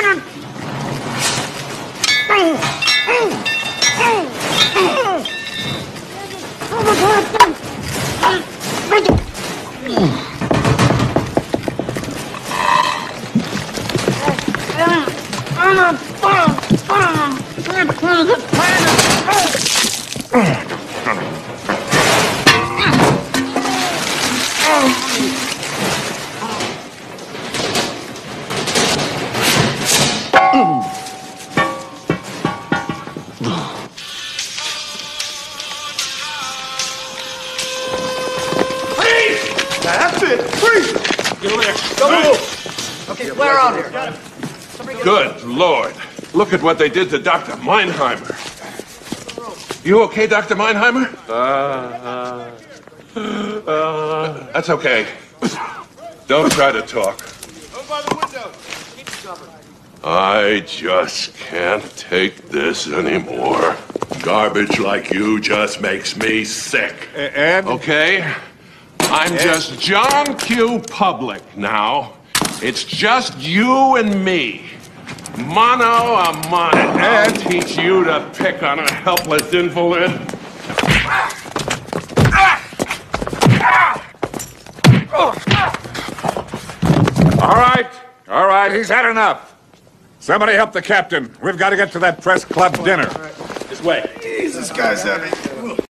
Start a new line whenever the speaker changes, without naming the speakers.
That's it! Freeze! Get over there. Don't move! Okay, flare out here.
Good Lord. Look at what they did to Dr. Meinheimer. You okay, Dr. Meinheimer? That's okay. Don't try to talk.
Go by the window. Keep it covered.
I just can't take this anymore.
Garbage like you just makes me sick.
Ed?
Okay? I'm just John Q. Public now. It's just you and me. Mano a mano. I'll teach you to pick on a helpless invalid.
All right, he's had enough. Somebody help the captain. We've got to get to that press club dinner.
This way.
Jesus, guy's heavy.